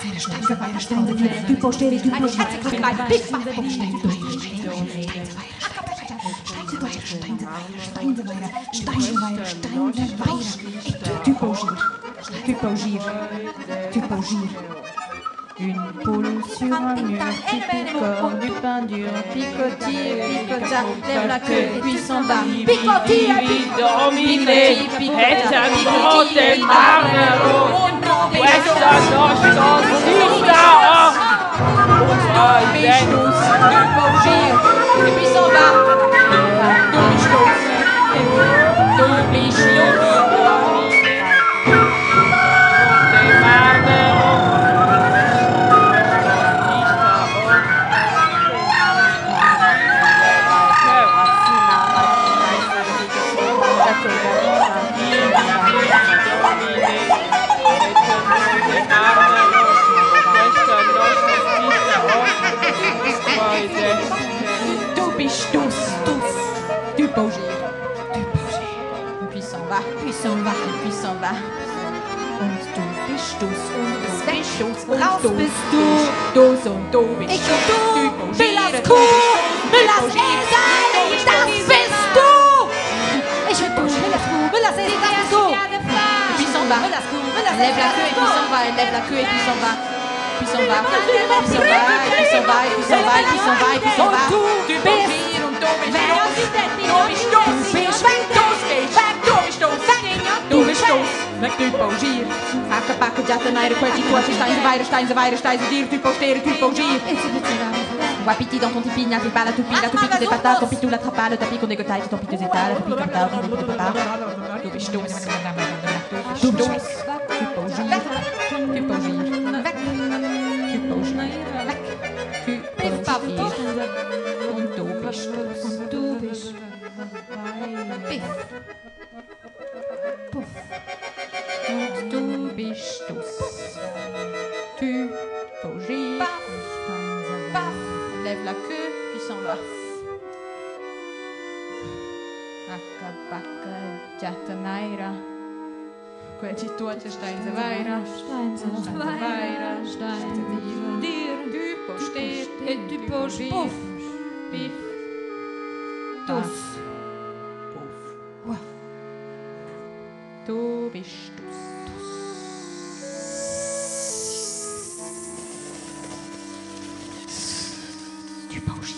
Une poule sur un mur qui picore du pain dur, picotille, picota, lève la queue et puis s'en va. Picotille, domine, et un grote marmero, questa nostra città. Et puis s'en va. Du beau gire. Et puis s'en va. Et puis s'en va. Und du bist du's, und du bist du's, raus bist du. Dus und du bist ich und du, Müllers Kuh, Müllers Esel, das bist du. Ich und du, Müllers Kuh, Müllers Esel, das bist du. Et puis s'en va. Lève la queue et puis s'en va, lève la queue et puis s'en va. Puis s'en va, puis s'en va, et puis s'en va, et puis s'en va, et puis s'en va, et puis s'en va. Du beau gire und du bist Weg du pauzier. Hakken pakken jatten naar de kwartier. Toi, stein ze dier, tu posteren, tu pauzier. Wapiti dans ton tipi, n'a pas la toupie que des patates, ton pitou l'attrapa, le tapis qu'on dégotaille, ton pitou des étals, ton pitou d'art, ton pitou de papa. Tu bist du pauzier. Tu pauzier. Und du bist Piff. Puff. Und du bist du's. Tu pauzier. Paf. Lève la queue, puis s'en va. Akka bakka jattanaira. Queti tuote stein ze vaira. Stein ze dir. Du poster et tu pauzier. Puff. Piff. Tuff. Du bist du's. Du pauzier.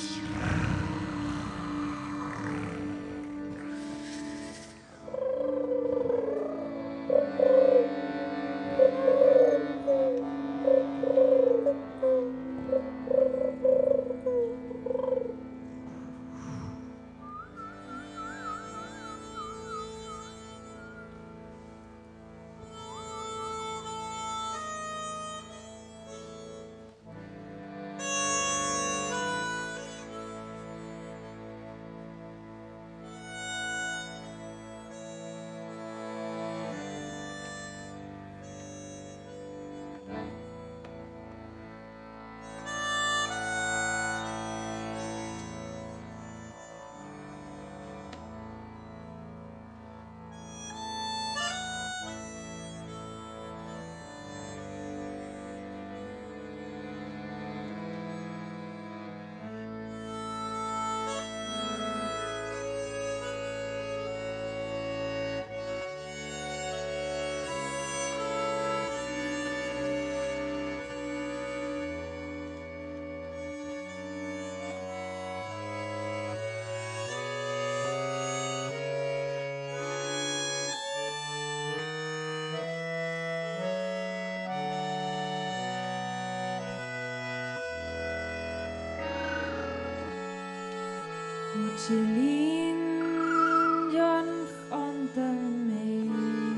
Celine John Fontaine,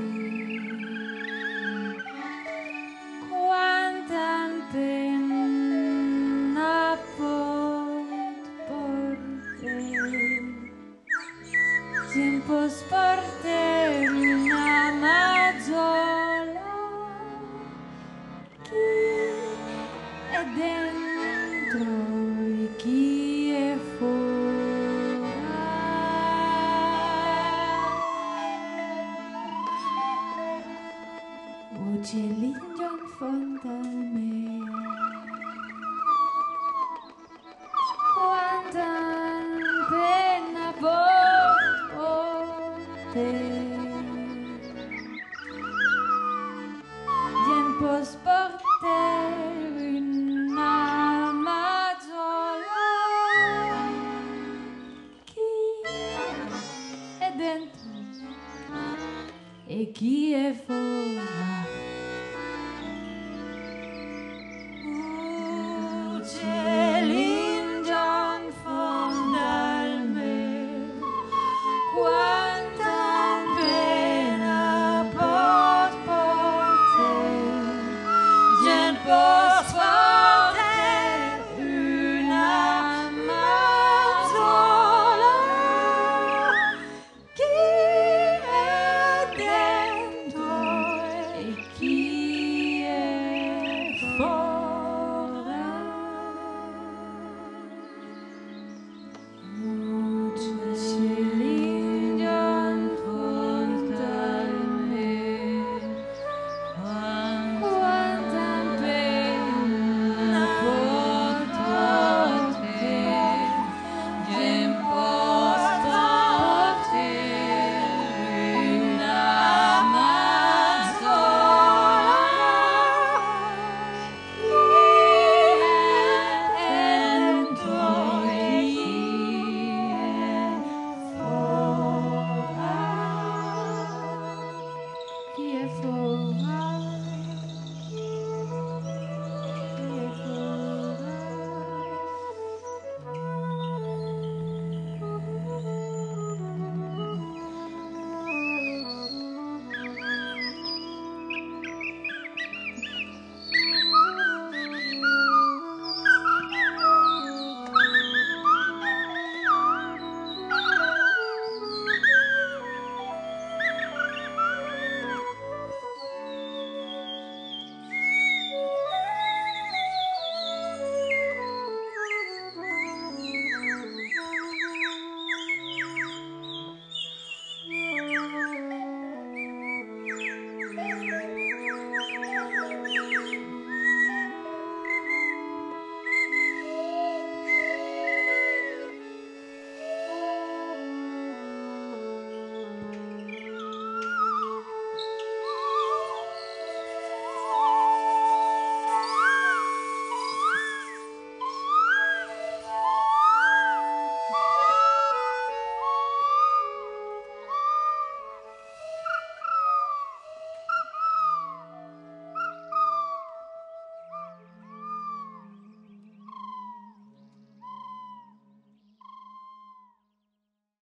quantan pena pot porter, tiempos porter una mazzola chi è dentro e chi è fuori. Celine John Fontaine. posso porter una maggiola chi è dentro e chi è fuori.